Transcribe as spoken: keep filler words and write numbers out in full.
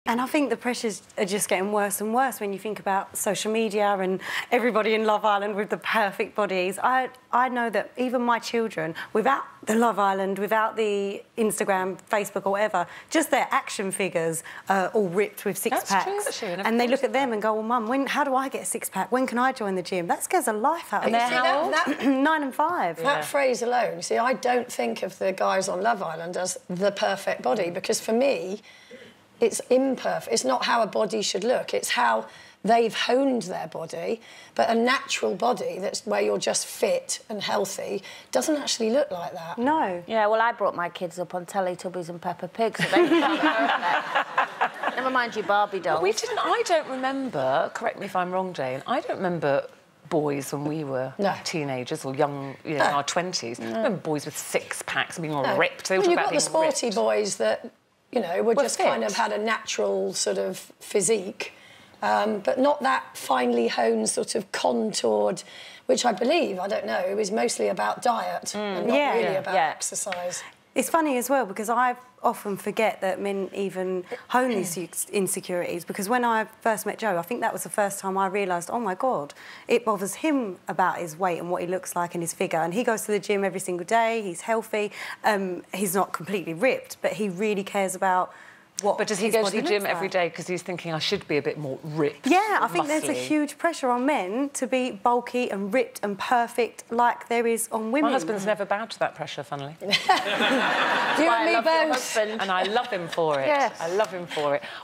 And I think the pressures are just getting worse and worse when you think about social media and everybody in Love Island with the perfect bodies. I, I know that even my children, without the Love Island, without the Instagram, Facebook or whatever, just their action figures are all ripped with six-packs. That's true, actually. And they look at them and go, well, Mum, when, how do I get a six-pack? When can I join the gym? That scares the life out of me. And they're how old? That, Nine and five. That yeah. phrase alone, see, I don't think of the guys on Love Island as the perfect body, because for me, it's imperfect. It's not how a body should look. It's how they've honed their body. But a natural body that's where you're just fit and healthy doesn't actually look like that. No. Yeah, well, I brought my kids up on Teletubbies and Peppa Pig, so they felt perfect. Never mind your Barbie dolls. But we didn't... I don't remember... Correct me if I'm wrong, Jane. I don't remember boys when we were no. teenagers or young, you know, no. in our twenties. No. I remember boys with six-packs being all no. ripped. They were well, talking about being you've got the sporty ripped. boys that... you know, were well, just fit. kind of had a natural sort of physique, um, but not that finely honed, sort of contoured, which I believe, I don't know, is mostly about diet mm. and not yeah. really yeah. about yeah. exercise. It's funny as well, because I often forget that men even hone these insecurities, because when I first met Joe, I think that was the first time I realised, oh, my God, it bothers him about his weight and what he looks like and his figure. And he goes to the gym every single day, he's healthy, um, he's not completely ripped, but he really cares about what But does he his go to body the gym looks every like. day because he's thinking, I should be a bit more ripped? Yeah, I think there's a muscly? huge pressure on men to be bulky and ripped and perfect like there is on women. My husband's never bowed to that pressure, funnily. You and me both. And I love him for it. Yes. I love him for it.